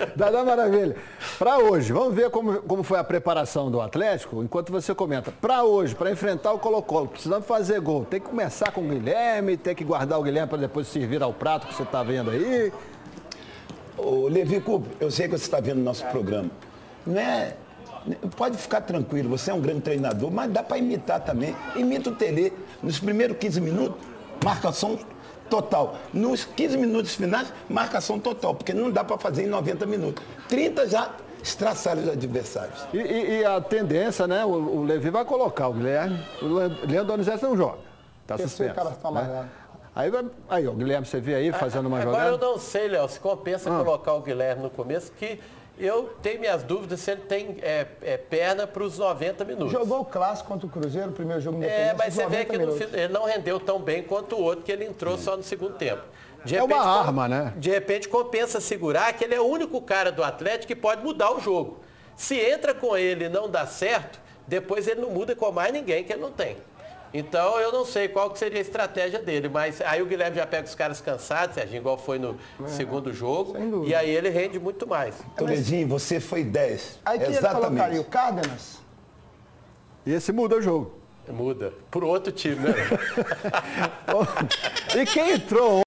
Dadá Maravilha. Para hoje, vamos ver como foi a preparação do Atlético, enquanto você comenta. Para hoje, para enfrentar o Colo-Colo, precisamos fazer gol. Tem que começar com o Guilherme, tem que guardar o Guilherme para depois servir ao prato que você está vendo aí. Ô, Levi Cupo, eu sei que você está vendo o nosso programa. Não é... Pode ficar tranquilo, você é um grande treinador, mas dá para imitar também. Imita o Tele. Nos primeiros 15 minutos, marcação total. Nos 15 minutos finais, marcação total, porque não dá para fazer em 90 minutos. 30 já estraçalha os adversários. E a tendência, né? O Levi vai colocar o Guilherme. O Leandro Donizete não joga. Está suspenso. Né? Aí, ó, o Guilherme, você vê aí fazendo uma jogada? Agora eu não sei, Léo, se compensa colocar o Guilherme no começo, que eu tenho minhas dúvidas se ele tem perna para os 90 minutos. Jogou o clássico contra o Cruzeiro, o primeiro jogo mas você vê que ele não rendeu tão bem quanto o outro, que ele entrou só no segundo tempo. De repente, uma arma, né? De repente compensa segurar, que ele é o único cara do Atlético que pode mudar o jogo. Se entra com ele e não dá certo, depois ele não muda com mais ninguém que ele não tem. Então, eu não sei qual que seria a estratégia dele, mas aí o Guilherme já pega os caras cansados, Serginho, igual foi no segundo jogo, e aí ele rende muito mais. Toledinho, você foi 10. Aí que ele colocaria o Cárdenas? E esse muda o jogo. Muda. Por outro time, né? E quem entrou